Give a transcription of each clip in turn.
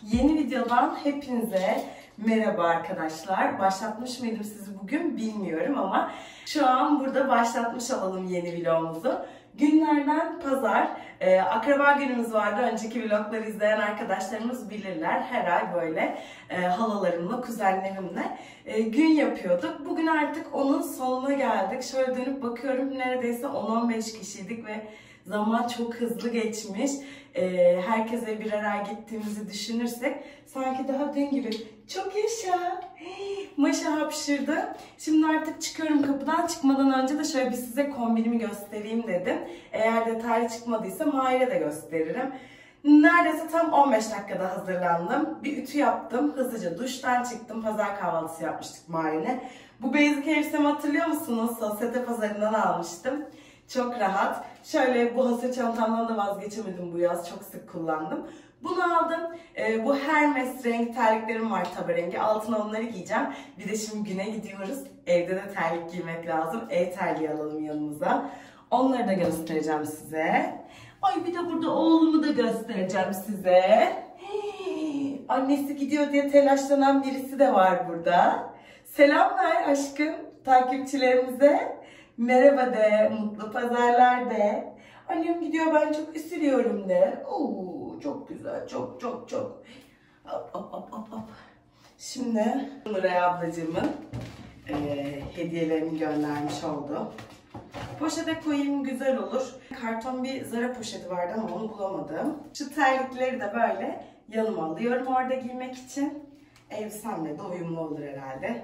Yeni videodan hepinize merhaba arkadaşlar. Başlatmış mıydım sizi bugün bilmiyorum ama şu an burada başlatmış olalım yeni vlogumuzu. Günlerden pazar, akraba günümüz vardı. Önceki vlogları izleyen arkadaşlarımız bilirler. Her ay böyle halalarımla, kuzenlerimle gün yapıyorduk. Bugün artık onun sonuna geldik. Şöyle dönüp bakıyorum, neredeyse 10-15 kişiydik ve zaman çok hızlı geçmiş. Herkese birer ay gittiğimizi düşünürsek sanki daha dün gibi. Çok yaşa. Maşa hapşırdı. Şimdi artık çıkıyorum kapıdan. Çıkmadan önce de şöyle bir size kombinimi göstereyim dedim. Eğer detaylı çıkmadıysa Mahir'e de gösteririm. Neredeyse tam 15 dakikada hazırlandım. Bir ütü yaptım. Hızlıca duştan çıktım. Pazar kahvaltısı yapmıştık Mahir'le. Bu basic elbisemi hatırlıyor musunuz? Sosyete pazarından almıştım. Çok rahat. Şöyle bu hasır çantamdan da vazgeçemedim bu yaz. Çok sık kullandım. Bunu aldım. Bu Hermes rengi terliklerim var, taba rengi. Altına onları giyeceğim. Bir de şimdi güne gidiyoruz. Evde de terlik giymek lazım. Ev terliği alalım yanımıza. Onları da göstereceğim size. Ay bir de burada oğlumu da göstereceğim size. Hii, annesi gidiyor diye telaşlanan birisi de var burada. Selam ver aşkım takipçilerimize. Merhaba de, mutlu pazarlar de. Annem gidiyor, ben çok üzülüyorum de. Oo, çok güzel, çok. Hop hop hop hop hop. Şimdi Nuray ablacığımın hediyelerini göndermiş oldu. Poşete koyayım, güzel olur. Karton bir Zara poşeti vardı ama onu bulamadım. Şu terlikleri de böyle yanıma alıyorum orada giymek için. Elbisemle de uyumlu olur herhalde.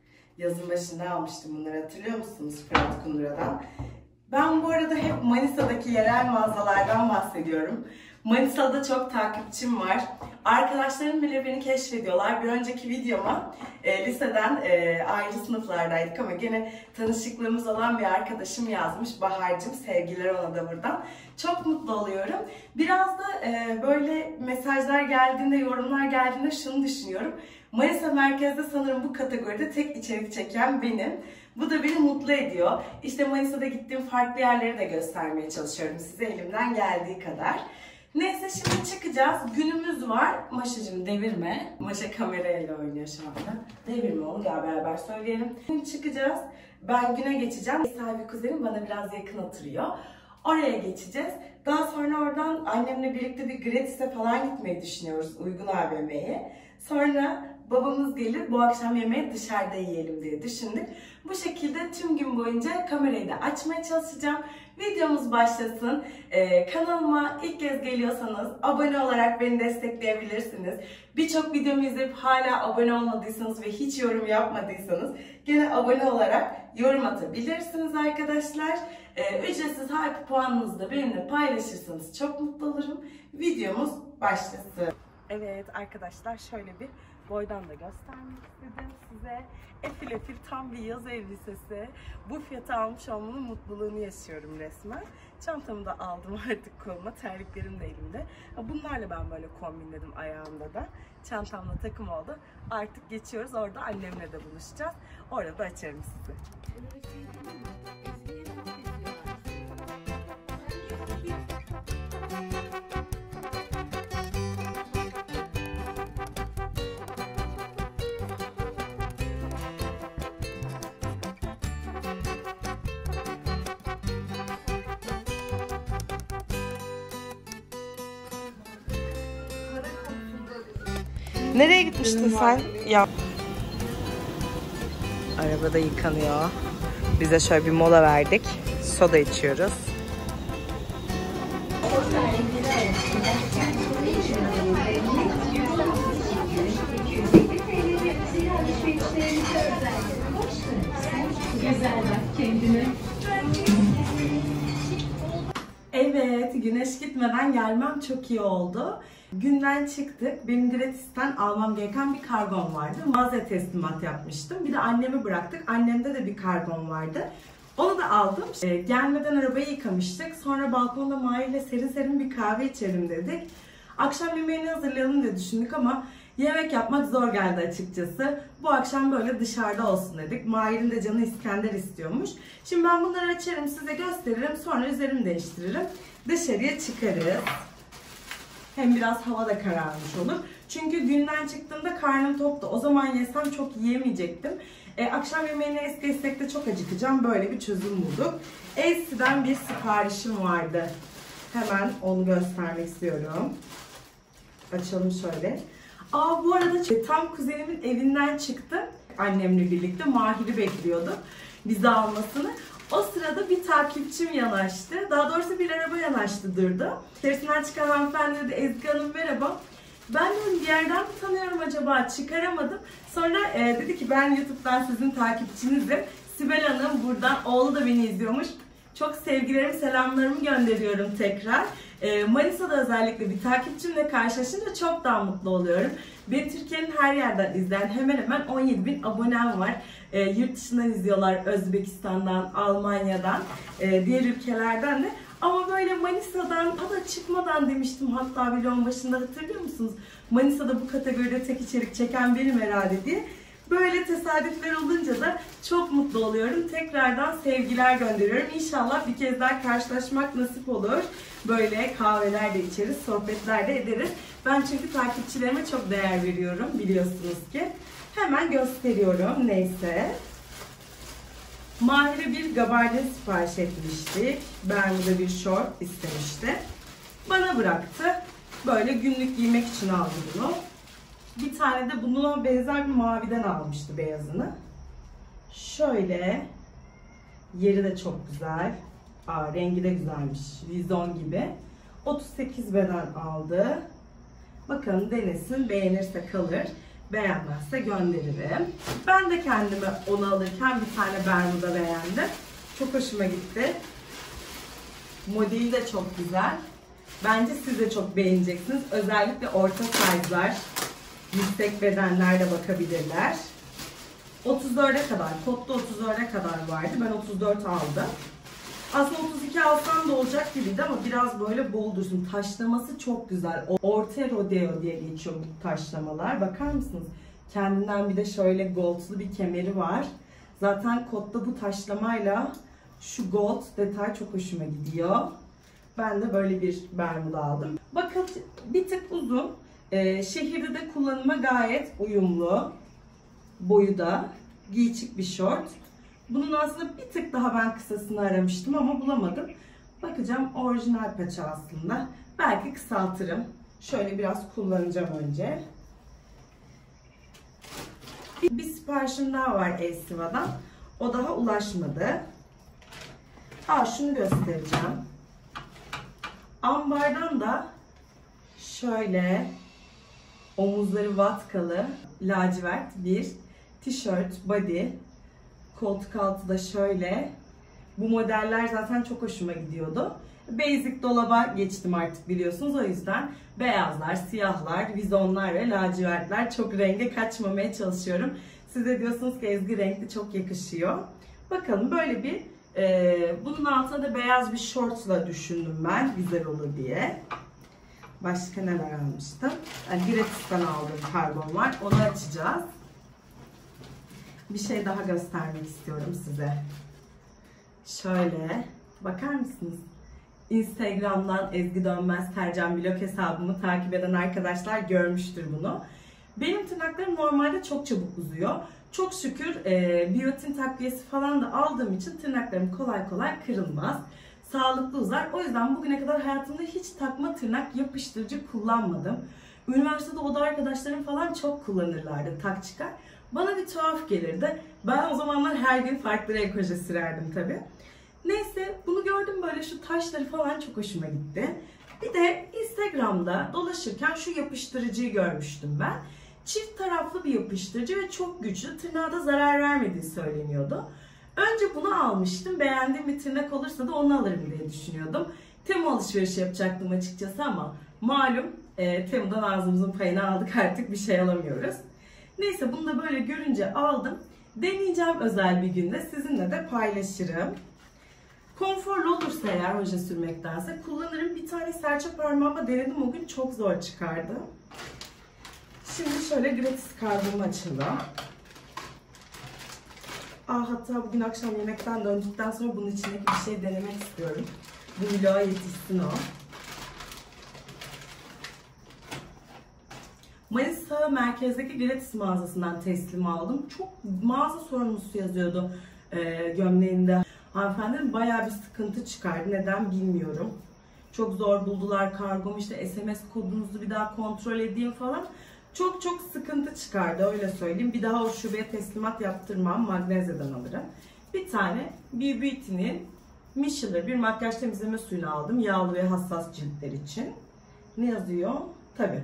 Yazın başında almıştım bunları, hatırlıyor musunuz? Fırat Kundura'dan. Ben bu arada hep Manisa'daki yerel mağazalardan bahsediyorum. Manisa'da çok takipçim var. Arkadaşlarım bile beni keşfediyorlar. Bir önceki videoma liseden ayrı sınıflardaydık ama gene tanışıklığımız olan bir arkadaşım yazmış. Bahar'cığım, sevgiler ona da buradan. Çok mutlu oluyorum. Biraz da böyle mesajlar geldiğinde, yorumlar geldiğinde şunu düşünüyorum. Manisa merkezde sanırım bu kategoride tek içerik çeken benim. Bu da beni mutlu ediyor. İşte Manisa'da gittiğim farklı yerleri de göstermeye çalışıyorum size elimden geldiği kadar. Neyse şimdi çıkacağız. Günümüz var. Maşacığım devirme. Maşa kamerayla oynuyor şu anda. Devirme onu, gel beraber söyleyelim. Şimdi çıkacağız. Ben güne geçeceğim. Sahibi kuzenim bana biraz yakın oturuyor. Oraya geçeceğiz. Daha sonra oradan annemle birlikte bir gratis'e falan gitmeyi düşünüyoruz. Uygun AVM'ye. Sonra babamız gelir, bu akşam yemeği dışarıda yiyelim diye düşündük. Bu şekilde tüm gün boyunca kamerayı da açmaya çalışacağım. Videomuz başlasın. Kanalıma ilk kez geliyorsanız abone olarak beni destekleyebilirsiniz. Birçok videomu izleyip hala abone olmadıysanız ve hiç yorum yapmadıysanız gene abone olarak yorum atabilirsiniz arkadaşlar. Ücretsiz hype puanınızı da benimle paylaşırsanız çok mutlu olurum. Videomuz başlasın. Evet arkadaşlar, şöyle bir boydan da göstermek istedim size. Efil efil tam bir yaz elbisesi. Bu fiyata almış olmanın mutluluğunu yaşıyorum resmen. Çantamı da aldım artık koluma. Terliklerim de elimde. Bunlarla ben böyle kombinledim ayağımda da. Çantamla takım oldu. Artık geçiyoruz. Orada annemle de buluşacağız. Orada da açarım sizi. Nereye gitmiştin sen? Ya. Arabada yıkanıyor. Biz de şöyle bir mola verdik. Soda içiyoruz. Evet, güneş gitmeden gelmem çok iyi oldu. Günden çıktık. Benim gratis'ten almam gereken bir kargom vardı. Mağazaya teslimat yapmıştım. Bir de annemi bıraktık. Annemde de bir kargom vardı. Onu da aldım. Gelmeden arabayı yıkamıştık. Sonra balkonda Mahir'le serin serin bir kahve içelim dedik. Akşam yemeğini hazırlayalım diye düşündük ama yemek yapmak zor geldi açıkçası. Bu akşam böyle dışarıda olsun dedik. Mahir'in de canı İskender istiyormuş. Şimdi ben bunları açarım, size gösteririm. Sonra üzerimi değiştiririm. Dışarıya çıkarız. Hem biraz hava da kararmış olur. Çünkü günden çıktığımda karnım toktu. O zaman yesem çok yiyemeyecektim. Akşam yemeğine es geçsek de çok acıkacağım. Böyle bir çözüm bulduk. Elsie'den bir siparişim vardı. Hemen onu göstermek istiyorum. Açalım şöyle. Bu arada tam kuzenimin evinden çıktı. Annemle birlikte Mahir'i bekliyordu bizi almasını. O sırada bir takipçim yanaştı. Daha doğrusu bir araba yanaştı, durdu. İçerisinden çıkan hanımefendi dedi, Ezgi Hanım merhaba. Ben dedim bir yerden mi tanıyorum acaba, çıkaramadım. Sonra dedi ki ben YouTube'dan sizin takipçinizim. Sibel Hanım buradan, oğlu da beni izliyormuş. Çok sevgilerimi, selamlarımı gönderiyorum tekrar. Manisa'da özellikle bir takipçimle karşılaşınca çok daha mutlu oluyorum. Beni Türkiye'nin her yerden izleyen hemen hemen 17.000 abonem var. Yurt dışından izliyorlar, Özbekistan'dan, Almanya'dan, diğer ülkelerden de. Ama böyle Manisa'dan da çıkmadan demiştim hatta vlogun başında, hatırlıyor musunuz? Manisa'da bu kategoride tek içerik çeken benim herhalde diye. Böyle tesadüfler olunca da çok mutlu oluyorum. Tekrardan sevgiler gönderiyorum. İnşallah bir kez daha karşılaşmak nasip olur. Böyle kahveler de içeriz, sohbetler de ederiz. Ben çünkü takipçilerime çok değer veriyorum, biliyorsunuz ki. Hemen gösteriyorum. Neyse. Mahir'e bir gabardin sipariş etmiştik. Bermuda bir şort istemişti. Bana bıraktı. Böyle günlük giymek için aldı bunu. Bir tane de buna benzer bir maviden almıştı, beyazını. Şöyle. Yeri de çok güzel. Rengi de güzelmiş. Vizon gibi. 38 beden aldı. Bakalım denesin. Beğenirse kalır. Beğenmezse gönderirim. Ben de kendime onu alırken bir tane bermuda beğendim. Çok hoşuma gitti. Modeli de çok güzel. Bence siz de çok beğeneceksiniz. Özellikle orta size'lar, yüksek bedenler de bakabilirler. 34'e kadar, kotta 34'e kadar vardı. Ben 34 aldım. Aslında 32 alsam da olacak gibiydi ama biraz böyle bol dursun. Taşlaması çok güzel. Orta rodeo diye geçiyor bu taşlamalar. Bakar mısınız? Kendinden bir de şöyle goldlu bir kemeri var. Zaten kotta bu taşlamayla şu gold detay çok hoşuma gidiyor. Ben de böyle bir bermuda aldım. Bakın bir tık uzun. Şehirde de kullanıma gayet uyumlu. Boyu da giyçik bir şort. Bunun aslında bir tık daha ben kısasını aramıştım ama bulamadım. Bakacağım, orijinal paça aslında. Belki kısaltırım. Şöyle biraz kullanacağım önce. Bir siparişim daha var Elsiva'dan. O daha ulaşmadı. Şunu göstereceğim. Ambardan da şöyle omuzları vatkalı lacivert bir tişört, body. Koltuk altı da şöyle. Bu modeller zaten çok hoşuma gidiyordu. Basic dolaba geçtim artık, biliyorsunuz. O yüzden beyazlar, siyahlar, vizonlar ve lacivertler, çok renge kaçmamaya çalışıyorum. Siz de diyorsunuz ki Ezgi renkli çok yakışıyor. Bakalım böyle bir bunun altına da beyaz bir şortla düşündüm ben, güzel olur diye. Başka neler almıştım? Yani Gratis'ten aldığım karbon var. Onu açacağız. Bir şey daha göstermek istiyorum size. Şöyle bakar mısınız? Instagram'dan Ezgi Dönmez Tercan blog hesabımı takip eden arkadaşlar görmüştür bunu. Benim tırnaklarım normalde çok çabuk uzuyor. Çok şükür biyotin takviyesi falan da aldığım için tırnaklarım kolay kolay kırılmaz. Sağlıklı uzar. O yüzden bugüne kadar hayatımda hiç takma tırnak yapıştırıcı kullanmadım. Üniversitede oda arkadaşlarım falan çok kullanırlardı, tak çıkar. Bana bir tuhaf gelirdi. Ben o zamanlar her gün farklı renk oje sürerdim tabii. Neyse, bunu gördüm, böyle şu taşları falan çok hoşuma gitti. Bir de Instagram'da dolaşırken şu yapıştırıcıyı görmüştüm ben. Çift taraflı bir yapıştırıcı ve çok güçlü, tırnağa da zarar vermediği söyleniyordu. Önce bunu almıştım. Beğendiğim bir tırnak olursa da onu alırım diye düşünüyordum. Temu alışverişi yapacaktım açıkçası ama malum Temu'dan ağzımızın payını aldık, artık bir şey alamıyoruz. Neyse, bunu da böyle görünce aldım. Deneyeceğim özel bir günde, sizinle de paylaşırım. Konforlu olursa eğer oje sürmektense kullanırım. Bir tane serçe parmağıma denedim, o gün çok zor çıkardı. Şimdi şöyle gratis kargomu açalım. Hatta bugün akşam yemekten döndükten sonra bunun içindeki bir şey denemek istiyorum. Bu vloga yetişsin o. Manisa merkezdeki Gratis mağazasından teslim aldım. Çok mağaza sorumlusu yazıyordu gömleğinde. Hanımefendi bayağı bir sıkıntı çıkardı. Neden bilmiyorum. Çok zor buldular kargomu, işte SMS kodunuzu bir daha kontrol edeyim falan. Çok sıkıntı çıkardı, öyle söyleyeyim. Bir daha o şubeye teslimat yaptırmam, Magnezya'dan alırım. Bir tane Beauty'nin Michelin bir makyaj temizleme suyunu aldım. Yağlı ve hassas ciltler için. Ne yazıyor? Tabii.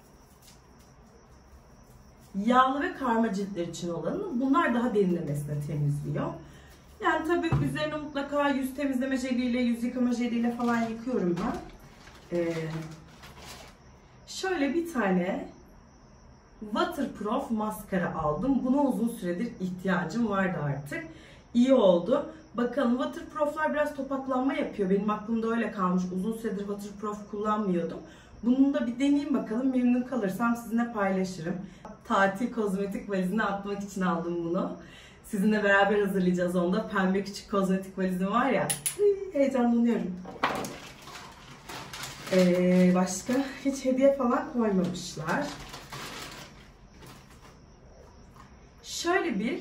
Yağlı ve karma ciltler için olanı. Bunlar daha derinlemesine temizliyor. Yani tabii üzerine mutlaka yüz temizleme jeliyle, yüz yıkama jeliyle falan yıkıyorum ben. Şöyle bir tane waterproof maskara aldım. Buna uzun süredir ihtiyacım vardı artık. İyi oldu. Bakalım, waterproof'lar biraz topaklanma yapıyor. Benim aklımda öyle kalmış. Uzun süredir waterproof kullanmıyordum. Bunu da bir deneyeyim bakalım. Memnun kalırsam sizinle paylaşırım. Tatil kozmetik valizine atmak için aldım bunu. Sizinle beraber hazırlayacağız onu da. Pembe küçük kozmetik valizim var ya. Heyecanlanıyorum. Başka hiç hediye falan koymamışlar. Şöyle bir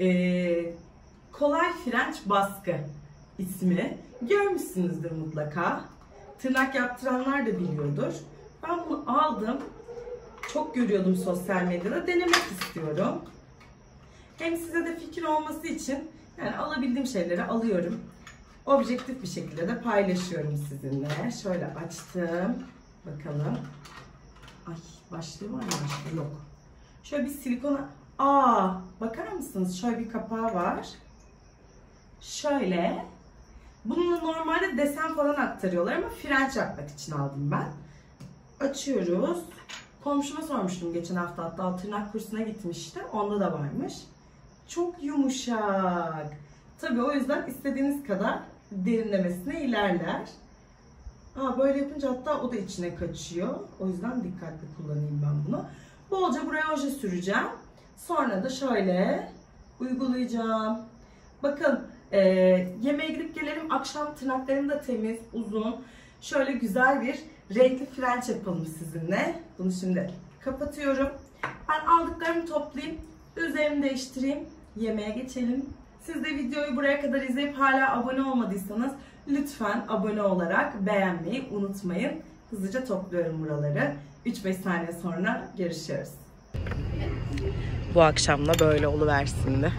kolay frenç baskı ismi. Görmüşsünüzdür mutlaka. Tırnak yaptıranlar da biliyordur. Ben bunu aldım. Çok görüyordum sosyal medyada. Denemek istiyorum. Hem size de fikir olması için yani alabildiğim şeyleri alıyorum. Objektif bir şekilde de paylaşıyorum sizinle. Şöyle açtım. Bakalım. Ay, başlığı var mı? Başlığı yok. Şöyle bir silikona... bakar mısınız? Şöyle bir kapağı var. Şöyle. Bununla normalde desen falan aktarıyorlar ama frenç yapmak için aldım ben. Açıyoruz. Komşuma sormuştum geçen hafta, hatta tırnak kursuna gitmişti. Onda da varmış. Çok yumuşak. Tabii o yüzden istediğiniz kadar derinlemesine ilerler. Böyle yapınca hatta o da içine kaçıyor. O yüzden dikkatli kullanayım ben bunu. Bolca buraya oje süreceğim. Sonra da şöyle uygulayacağım. Bakın yemeğe gidip gelelim. Akşam tırnaklarım da temiz, uzun. Şöyle güzel bir renkli frenç yapalım sizinle. Bunu şimdi kapatıyorum. Ben aldıklarımı toplayayım. Üzerimi değiştireyim. Yemeğe geçelim. Siz de videoyu buraya kadar izleyip hala abone olmadıysanız lütfen abone olarak beğenmeyi unutmayın. Hızlıca topluyorum buraları. 3-5 saniye sonra görüşürüz. Bu akşam da böyle oluversin de.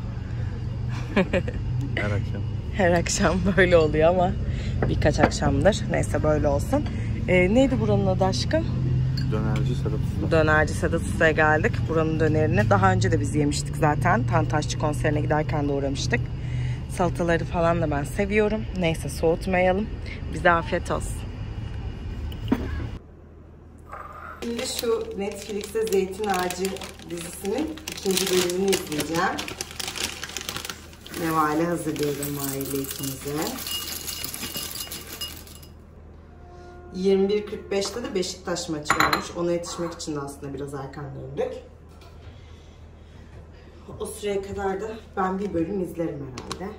Her akşam. Her akşam böyle oluyor ama birkaç akşamdır. Neyse böyle olsun. Neydi buranın adı aşkım? Dönerci Sedat Usta. Dönerci Sedat Usta'ya geldik. Buranın dönerini daha önce de biz yemiştik zaten. Tantaşçı konserine giderken de uğramıştık. Salataları falan da ben seviyorum. Neyse soğutmayalım. Bize afiyet olsun. Şimdi şu Netflix'te Zeytin Ağacı dizisinin 2. bölümünü izleyeceğim. Nevale hazırlıyorum aile ikimize. 21.45'te de Beşiktaş maçı olmuş. Ona yetişmek için de aslında biraz erken döndük. O süreye kadar da ben bir bölüm izlerim herhalde.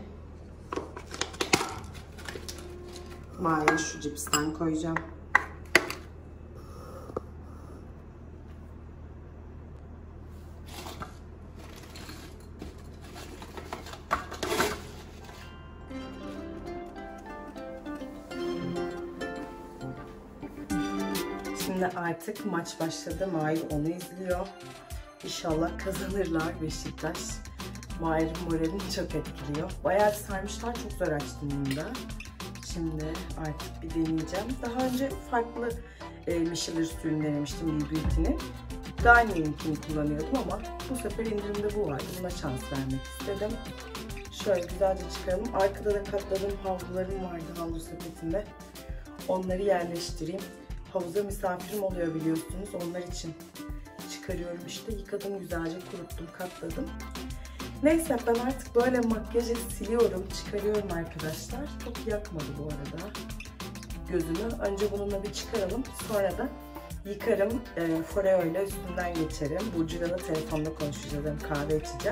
Maya şu cipsten koyacağım. Şimdi artık maç başladı. Mahir onu izliyor. İnşallah kazanırlar Beşiktaş. Mahir'in moralini çok etkiliyor. Bayağı sarmışlar. Çok zor açtım bunu da. Şimdi artık bir deneyeceğim. Daha önce farklı Michelin suyunu denemiştim Beauty'nin. Garnier'inkini kullanıyordum ama bu sefer indirimde bu vardı. Buna şans vermek istedim. Şöyle güzelce çıkaralım. Arkada da katladığım havlularım vardı havlu sepetinde. Onları yerleştireyim. Havuza misafirim oluyor biliyorsunuz. Onlar için çıkarıyorum işte. Yıkadım güzelce, kuruttum, katladım. Neyse ben artık böyle makyajı siliyorum, çıkarıyorum arkadaşlar. Çok yakmadı bu arada gözümü. Önce bununla bir çıkaralım. Sonra da yıkarım. Foreo ile üstünden geçerim. Burcu'yla da telefonda konuşacağız. Kahve içeceğim.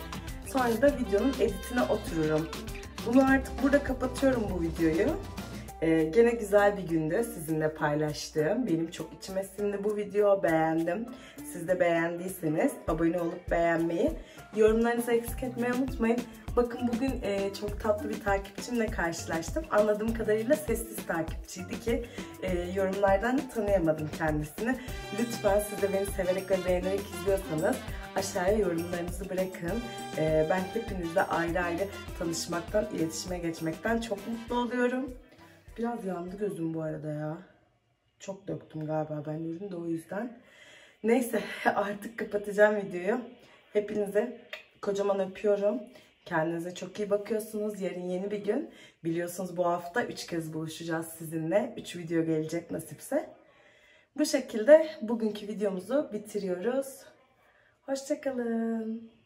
Sonra da videonun editine otururum. Bunu artık burada kapatıyorum bu videoyu. Gene güzel bir gündü sizinle paylaştığım. Benim çok içime sindi bu video. Beğendim. Siz de beğendiyseniz abone olup beğenmeyi, yorumlarınızı eksik etmeyi unutmayın. Bakın bugün çok tatlı bir takipçimle karşılaştım. Anladığım kadarıyla sessiz takipçiydi ki yorumlardan tanıyamadım kendisini. Lütfen siz de beni severek ve beğenerek izliyorsanız aşağıya yorumlarınızı bırakın. Ben hepinizle ayrı ayrı tanışmaktan, iletişime geçmekten çok mutlu oluyorum. Biraz yandı gözüm bu arada ya. Çok döktüm galiba ben ürünü de o yüzden. Neyse artık kapatacağım videoyu. Hepinize kocaman öpüyorum. Kendinize çok iyi bakıyorsunuz. Yarın yeni bir gün. Biliyorsunuz bu hafta 3 kez buluşacağız sizinle. 3 video gelecek nasipse. Bu şekilde bugünkü videomuzu bitiriyoruz. Hoşça kalın.